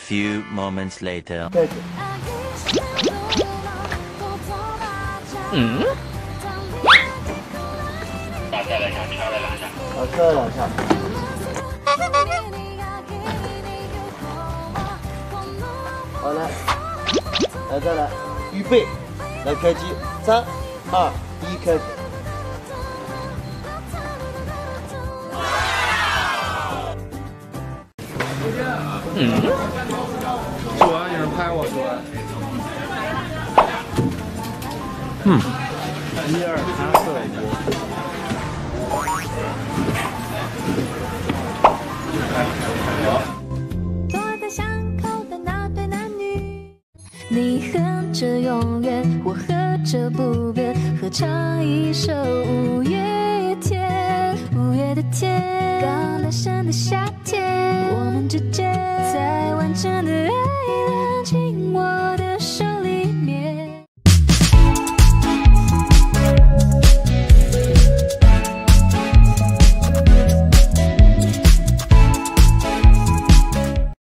few moments later. 开始。 嗯。 再来一下，敲了2下。好，敲了2下。好来，再来，预备，来开机，3、2、1，开始。 嗯。 主要有人拍我说。 嗯。 1、2、3、4、5。 躲在巷口的那对男女，你哼着永远，我和着不变，合唱一首五月天，五月的天，刚诞生的夏天，我们之间在完整的爱恋。